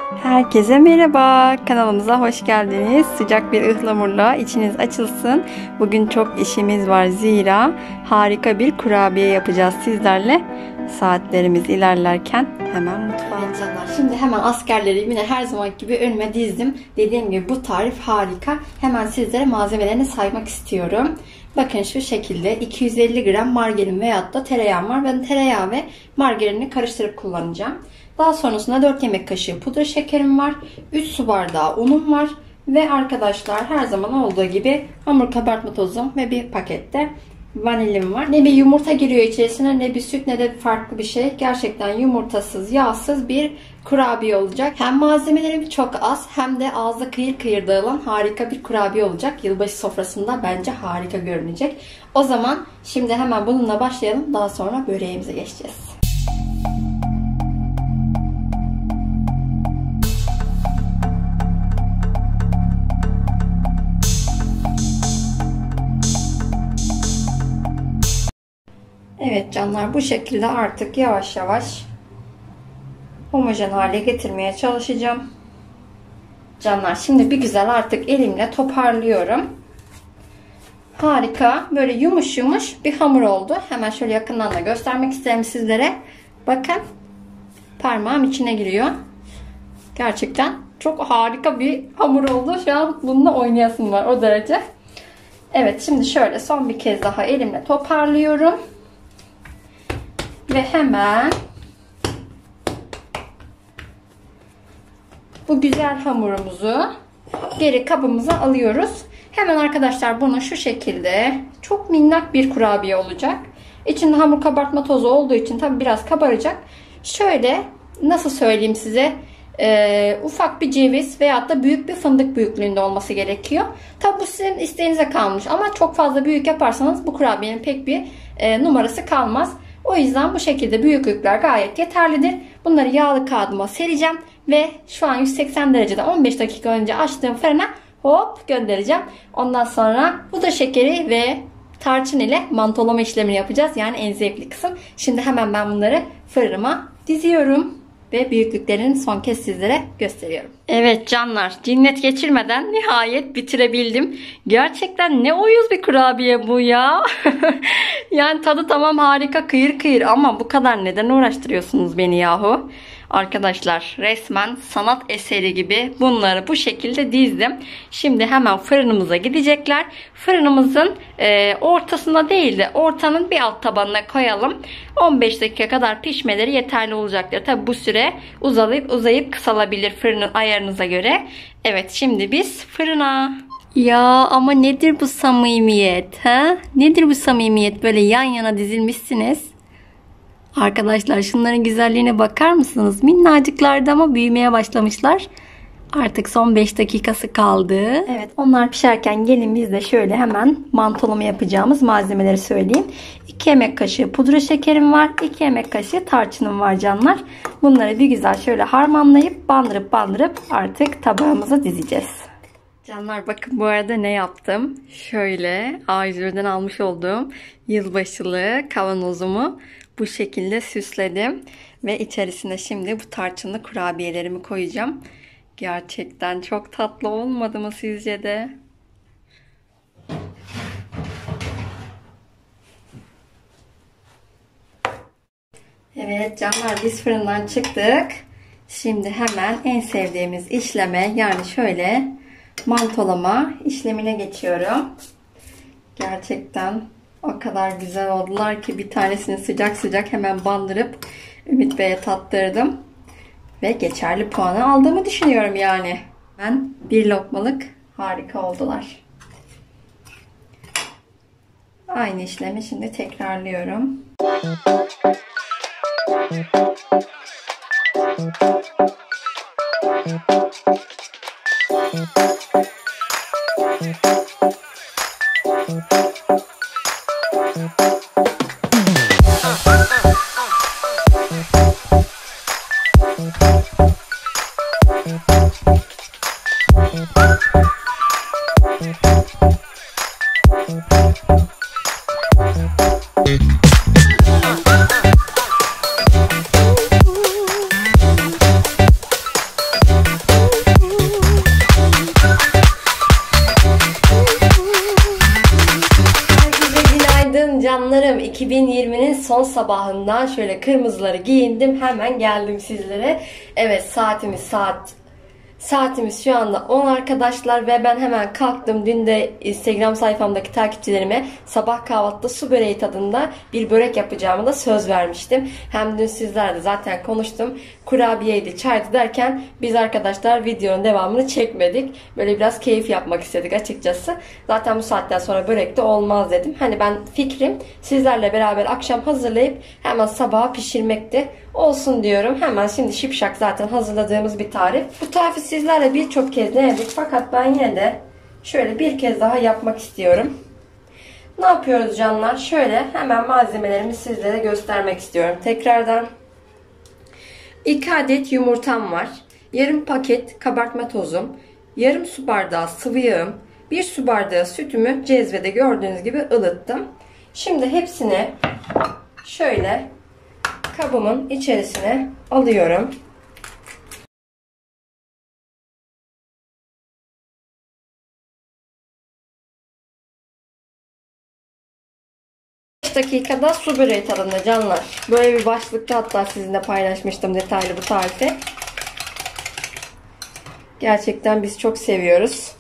Herkese merhaba, kanalımıza hoş geldiniz. Sıcak bir ıhlamurla içiniz açılsın. Bugün çok işimiz var, zira harika bir kurabiye yapacağız sizlerle. Saatlerimiz ilerlerken hemen mutfağa. Canlar, şimdi hemen askerleri yine her zaman gibi önüme dizdim. Dediğim gibi bu tarif harika. Hemen sizlere malzemelerini saymak istiyorum. Bakın şu şekilde 250 gram margarin veyahut da tereyağım var. Ben tereyağı ve margarini karıştırıp kullanacağım. Daha sonrasında 4 yemek kaşığı pudra şekerim var. 3 su bardağı unum var. Ve arkadaşlar her zaman olduğu gibi hamur kabartma tozum ve bir pakette vanilim var. Ne bir yumurta giriyor içerisine, ne bir süt, ne de farklı bir şey. Gerçekten yumurtasız, yağsız bir kurabiye olacak. Hem malzemelerim çok az hem de ağızda kıyır kıyır dağılan harika bir kurabiye olacak. Yılbaşı sofrasında bence harika görünecek. O zaman şimdi hemen bununla başlayalım. Daha sonra böreğimize geçeceğiz. Evet canlar, bu şekilde artık yavaş yavaş homojen hale getirmeye çalışacağım. Canlar, şimdi bir güzel artık elimle toparlıyorum. Harika, böyle yumuş yumuş bir hamur oldu. Hemen şöyle yakından da göstermek isterim sizlere. Bakın, parmağım içine giriyor. Gerçekten çok harika bir hamur oldu. Şu an bununla oynayasım var, o derece. Evet, şimdi şöyle son bir kez daha elimle toparlıyorum. Ve hemen bu güzel hamurumuzu geri kabımıza alıyoruz. Hemen arkadaşlar bunu şu şekilde, çok minnak bir kurabiye olacak. İçinde hamur kabartma tozu olduğu için tabi biraz kabaracak. Şöyle, nasıl söyleyeyim size, ufak bir ceviz veyahut da büyük bir fındık büyüklüğünde olması gerekiyor. Tabi bu sizin isteğinize kalmış ama çok fazla büyük yaparsanız bu kurabiyenin pek bir numarası kalmaz. O yüzden bu şekilde büyüklükler gayet yeterlidir. Bunları yağlı kağıdıma sereceğim ve şu an 180 derecede 15 dakika önce açtığım fırına hop göndereceğim. Ondan sonra pudra şekeri ve tarçın ile mantolama işlemini yapacağız. Yani en zevkli kısım. Şimdi hemen ben bunları fırınıma diziyorum ve büyüklüklerini son kez sizlere gösteriyorum. Evet canlar, cinnet geçirmeden nihayet bitirebildim. Gerçekten ne uyuz bir kurabiye bu ya. Yani tadı tamam harika, kıyır kıyır, ama bu kadar neden uğraştırıyorsunuz beni yahu? Arkadaşlar, resmen sanat eseri gibi bunları bu şekilde dizdim. Şimdi hemen fırınımıza gidecekler. Fırınımızın ortasına değil de ortanın bir alt tabanına koyalım. 15 dakika kadar pişmeleri yeterli olacaktır. Tabi bu süre uzayıp kısalabilir fırının ayarınıza göre. Evet, şimdi biz fırına. Ya ama nedir bu samimiyet? Ha? Nedir bu samimiyet? Böyle yan yana dizilmişsiniz. Arkadaşlar, şunların güzelliğine bakar mısınız? Minnacıklardı ama büyümeye başlamışlar. Artık son 5 dakikası kaldı. Evet, onlar pişerken gelin biz de şöyle hemen mantolama yapacağımız malzemeleri söyleyeyim. 2 yemek kaşığı pudra şekerim var. 2 yemek kaşığı tarçınım var canlar. Bunları bir güzel şöyle harmanlayıp bandırıp artık tabağımıza dizeceğiz. Canlar, bakın bu arada ne yaptım. Şöyle A101'den almış olduğum yılbaşılı kavanozumu bu şekilde süsledim. Ve içerisine şimdi bu tarçınlı kurabiyelerimi koyacağım. Gerçekten çok tatlı olmadı mı sizce de? Evet canlar, biz fırından çıktık. Şimdi hemen en sevdiğimiz işleme, yani şöyle mantolama işlemine geçiyorum. Gerçekten o kadar güzel oldular ki bir tanesini sıcak sıcak hemen bandırıp Ümit Bey'e tattırdım. Ve geçerli puanı aldığımı düşünüyorum yani. Ben bir lokmalık harika oldular. Aynı işlemi şimdi tekrarlıyorum. 2020'nin son sabahından şöyle kırmızıları giyindim. Hemen geldim sizlere. Evet, saatimiz şu anda 10 arkadaşlar ve ben hemen kalktım. Dün de Instagram sayfamdaki takipçilerime sabah kahvaltıda su böreği tadında bir börek yapacağımı da söz vermiştim. Hem dün sizlerle zaten konuştum. Kurabiyeydi, çaydı derken biz arkadaşlar videonun devamını çekmedik. Böyle biraz keyif yapmak istedik açıkçası. Zaten bu saatten sonra börek de olmaz dedim. Hani ben fikrim sizlerle beraber akşam hazırlayıp hemen sabaha pişirmekti. Olsun diyorum. Hemen şimdi şipşak zaten hazırladığımız bir tarif. Bu tarifi sizlerle birçok kez denedik. Fakat ben yine de şöyle bir kez daha yapmak istiyorum. Ne yapıyoruz canlar? Şöyle hemen malzemelerimi sizlere göstermek istiyorum. Tekrardan 2 adet yumurtam var. Yarım paket kabartma tozum. Yarım su bardağı sıvı yağım. 1 su bardağı sütümü cezvede gördüğünüz gibi ılıttım. Şimdi hepsini şöyle kabımın içerisine alıyorum. 5 dakikada su böreği tadında canlar. Böyle bir başlıkta hatta sizinle paylaşmıştım detaylı bu tarifi. Gerçekten biz çok seviyoruz.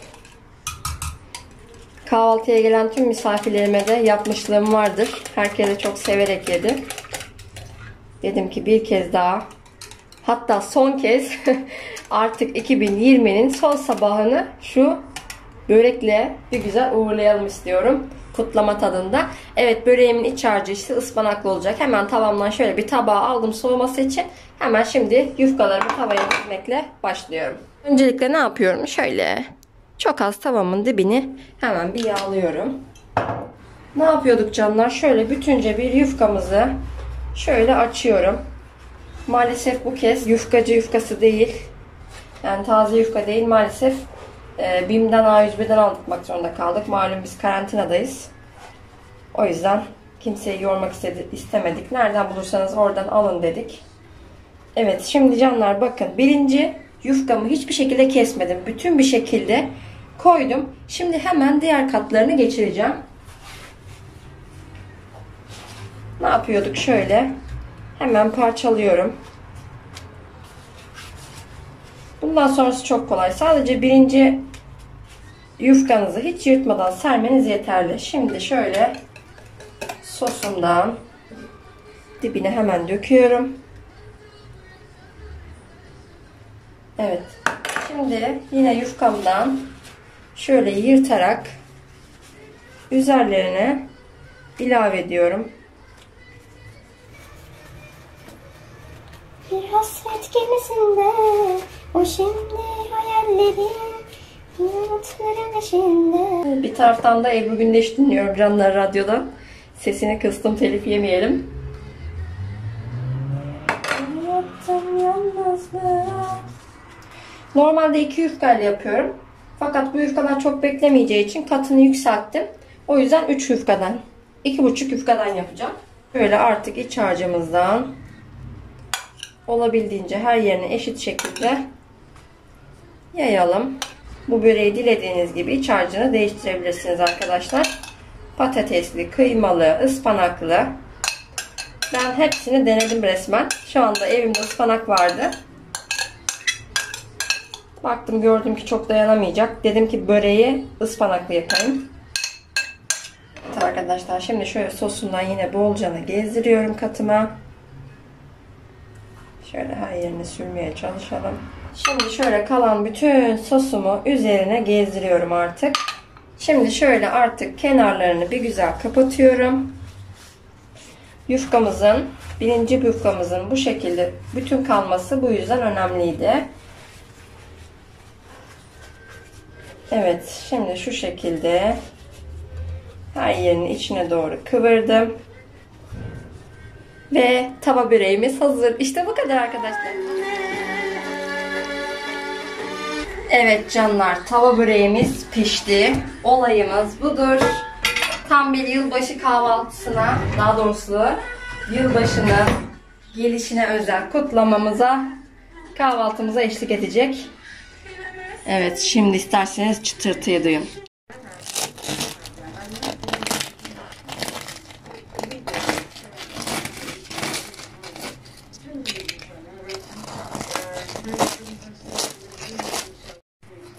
Kahvaltıya gelen tüm misafirlerime de yapmışlığım vardır. Herkese çok severek yedi. Dedim ki bir kez daha, hatta son kez artık 2020'nin son sabahını şu börekle bir güzel uğurlayalım istiyorum. Kutlama tadında. Evet, böreğimin iç harcı işte ıspanaklı olacak. Hemen tavamdan şöyle bir tabağa aldım soğuması için. Hemen şimdi yufkalarımı tavaya dizmekle başlıyorum. Öncelikle ne yapıyorum? Şöyle çok az tavamın dibini hemen bir yağlıyorum. Ne yapıyorduk canlar? Şöyle bütünce bir yufkamızı şöyle açıyorum. Maalesef bu kez yufkacı yufkası değil. Yani taze yufka değil maalesef. BİM'den A101'den almak zorunda kaldık. Malum biz karantinadayız. O yüzden kimseyi yormak istemedik. Nereden bulursanız oradan alın dedik. Evet, şimdi canlar bakın. Birinci yufkamı hiçbir şekilde kesmedim. Bütün bir şekilde koydum. Şimdi hemen diğer katlarını geçireceğim. Ne yapıyorduk? Şöyle hemen parçalıyorum. Bundan sonrası çok kolay. Sadece birinci yufkanızı hiç yırtmadan sermeniz yeterli. Şimdi şöyle sosumdan dibine hemen döküyorum. Evet. Şimdi yine yufkamdan şöyle yırtarak üzerlerine ilave ediyorum. Bir hasret gemisinde o şimdi hayallerin umutların eşinde. Bir taraftan da Ebru Gündeş dinliyorum canlar radyodan. Sesini kıstım, telif yemeyelim. Normalde 2 yufkayla yapıyorum. Fakat bu yufkalar çok beklemeyeceği için katını yükselttim. O yüzden 3 yufkadan, 2,5 yufkadan yapacağım. Böyle artık iç harcımızdan olabildiğince her yerine eşit şekilde yayalım. Bu böreği dilediğiniz gibi iç harcını değiştirebilirsiniz arkadaşlar. Patatesli, kıymalı, ıspanaklı. Ben hepsini denedim resmen. Şu anda evimde ıspanak vardı. Baktım, gördüm ki çok dayanamayacak. Dedim ki böreği ıspanaklı yapayım. Evet arkadaşlar, şimdi şöyle sosundan yine bolcanı gezdiriyorum katıma. Şöyle her yerine sürmeye çalışalım. Şimdi şöyle kalan bütün sosumu üzerine gezdiriyorum artık. Şimdi şöyle artık kenarlarını bir güzel kapatıyorum. Yufkamızın, birinci yufkamızın bu şekilde bütün kalması bu yüzden önemliydi. Evet, şimdi şu şekilde her yerinin içine doğru kıvırdım. Ve tava böreğimiz hazır. İşte bu kadar arkadaşlar. Evet canlar, tava böreğimiz pişti. Olayımız budur. Tam bir yılbaşı kahvaltısına, daha doğrusu yılbaşının gelişine özel kutlamamıza, kahvaltımıza eşlik edecek. Evet, şimdi isterseniz çıtırtıyı duyun.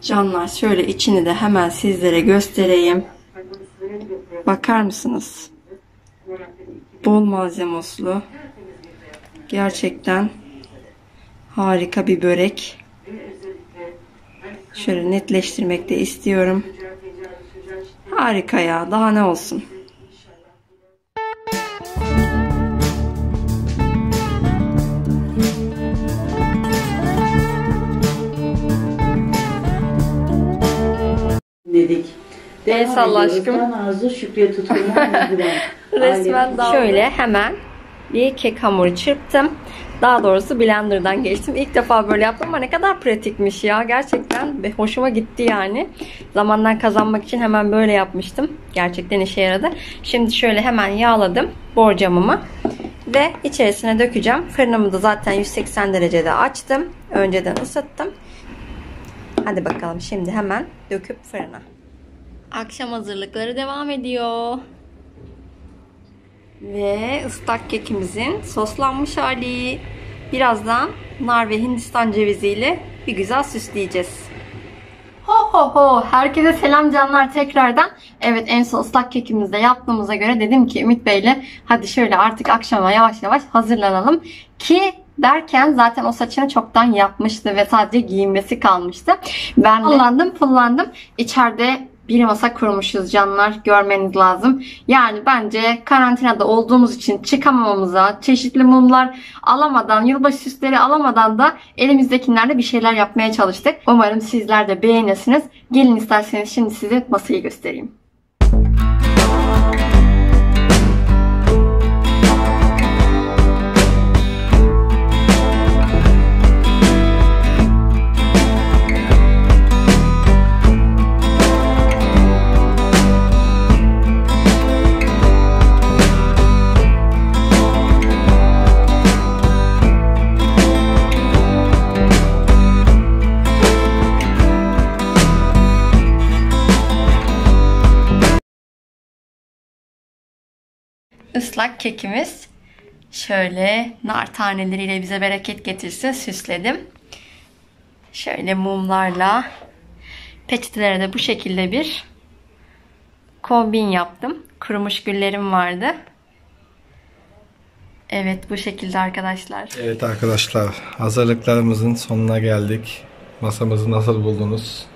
Canlar şöyle içini de hemen sizlere göstereyim. Bakar mısınız? Bol malzemoslu. Gerçekten harika bir börek. Şöyle netleştirmek de istiyorum. Harika ya. Daha ne olsun. Dedik. El salla aşkım. Arzu Şükrü'ye tutkulan Resmen şöyle hemen bir kek hamuru çırptım. Daha doğrusu blenderdan geçtim. İlk defa böyle yaptım ama ne kadar pratikmiş ya. Gerçekten hoşuma gitti yani. Zamandan kazanmak için hemen böyle yapmıştım. Gerçekten işe yaradı. Şimdi şöyle hemen yağladım borcamımı. Ve içerisine dökeceğim. Fırınımı da zaten 180 derecede açtım. Önceden ısıttım. Hadi bakalım şimdi hemen döküp fırına. Akşam hazırlıkları devam ediyor. Ve ıslak kekimizin soslanmış hali. Birazdan nar ve Hindistan ceviziyle bir güzel süsleyeceğiz. Ho ho ho! Herkese selam canlar tekrardan. Evet, en son ıslak kekimizi de yaptığımıza göre dedim ki Ümit Bey'le hadi şöyle artık akşama yavaş yavaş hazırlanalım. Ki derken zaten o saçını çoktan yapmıştı ve sadece giyinmesi kalmıştı. Ben pullandım. İçeride bir masa kurmuşuz canlar. Görmeniz lazım. Yani bence karantinada olduğumuz için çıkamamamıza, çeşitli mumlar alamadan, yılbaşı süsleri alamadan da elimizdekilerle bir şeyler yapmaya çalıştık. Umarım sizler de beğenirsiniz. Gelin isterseniz şimdi size masayı göstereyim. Islak kekimiz şöyle nar taneleriyle bize bereket getirsin, süsledim. Şöyle mumlarla peçetelere de bu şekilde bir kombin yaptım. Kurumuş güllerim vardı. Evet, bu şekilde arkadaşlar. Evet arkadaşlar, hazırlıklarımızın sonuna geldik. Masamızı nasıl buldunuz?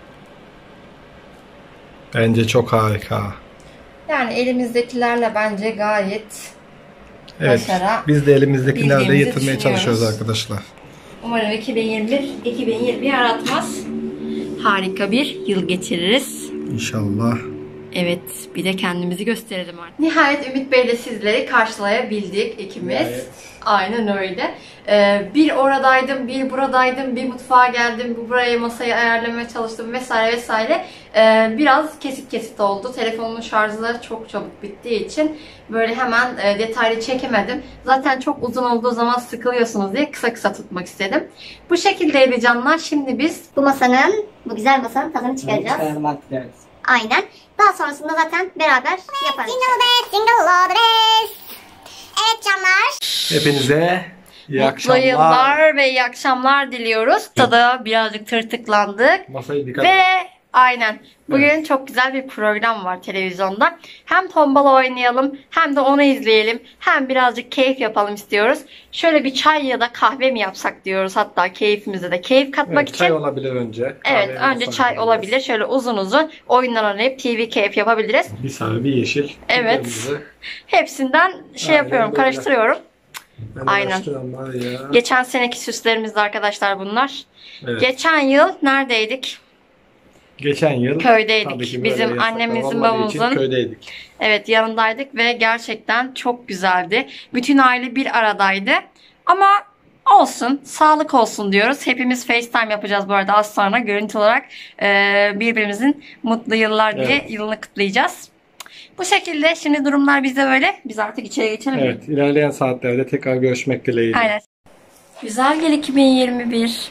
Bence çok harika. Yani elimizdekilerle bence gayet Evet, biz de elimizdekilerle bildiğimizi yetirmeye çalışıyoruz arkadaşlar. Umarım 2020 aratmaz. Harika bir yıl geçiririz. İnşallah. Evet, bir de kendimizi gösterelim artık. Nihayet Ümit Bey'le sizleri karşılayabildik ikimiz. Evet. Aynen öyle. Bir oradaydım, bir buradaydım, bir mutfağa geldim, buraya masayı ayarlamaya çalıştım vesaire vesaire. Biraz kesit oldu. Telefonumun şarjı da çok çabuk bittiği için böyle hemen detaylı çekemedim. Zaten çok uzun olduğu zaman sıkılıyorsunuz diye kısa tutmak istedim. Bu şekildeydi canlar. Şimdi biz Bu güzel masanın tadını çıkaracağız. Aynen. Daha sonrasında zaten beraber yaparız. Jingle all the best. Evet canlar. Hepinize iyi mutlu akşamlar. yıllar ve iyi akşamlar diliyoruz. Tada birazcık tırtıklandık. Masayı dikkat Ve aynen. Bugün çok güzel bir program var televizyonda. Hem tombala oynayalım, hem de onu izleyelim. Hem birazcık keyif yapalım istiyoruz. Şöyle bir çay ya da kahve mi yapsak diyoruz. Hatta keyfimize de keyif katmak Evet, için. çay olabilir önce. Evet, Kahveyi önce sonra çay yapabiliriz. olabilir. Şöyle uzun oyunlar oynayıp TV keyif yapabiliriz. Bir sarı, bir yeşil. Evet. Birbirimize. Hepsinden şey Aynen yapıyorum, böyle. karıştırıyorum. Ben de Aynen. başlıyorum var ya. Geçen seneki süslerimizdi arkadaşlar bunlar. Evet. Geçen yıl neredeydik? Geçen yıl Köydeydik. tabii ki Bizim böyle annemizin, yasaklar olmadığı için babamızın. köydeydik. Evet, yanındaydık ve gerçekten çok güzeldi. Bütün aile bir aradaydı. Ama olsun, sağlık olsun diyoruz. Hepimiz FaceTime yapacağız bu arada az sonra. Görüntü olarak birbirimizin mutlu yıllar diye Evet. yılını kutlayacağız. Bu şekilde şimdi durumlar bizde böyle. Biz artık içeri geçelim. Evet, ilerleyen saatlerde tekrar görüşmek dileğiyle. Aynen. Güzel gel 2021.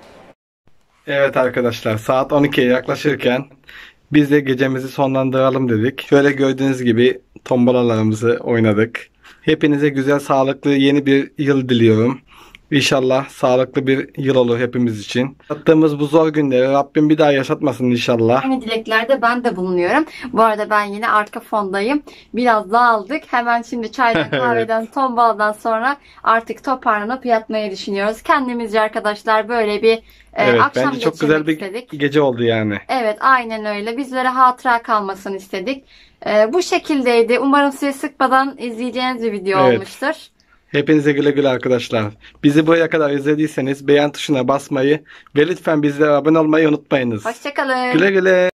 Evet arkadaşlar, saat 12'ye yaklaşırken biz de gecemizi sonlandıralım dedik. Şöyle gördüğünüz gibi tombalalarımızı oynadık. Hepinize güzel, sağlıklı yeni bir yıl diliyorum. İnşallah sağlıklı bir yıl olur hepimiz için. Yaşattığımız bu zor günleri Rabbim bir daha yaşatmasın inşallah. Aynı dileklerde ben de bulunuyorum. Bu arada ben yine arka fondayım. Biraz dağıldık. Hemen şimdi çaydan, kahveden, ton baldan sonra artık toparlanıp yatmayı düşünüyoruz. Kendimizce arkadaşlar böyle bir Evet, akşam bence çok güzel bir istedik. gece oldu yani. Evet, aynen öyle. Bizlere hatıra kalmasını istedik. Bu şekildeydi. Umarım sizi sıkmadan izleyeceğiniz bir video Evet. olmuştur. Hepinize güle güle arkadaşlar. Bizi buraya kadar izlediyseniz beğen tuşuna basmayı ve lütfen bizlere abone olmayı unutmayınız. Hoşçakalın. Güle güle.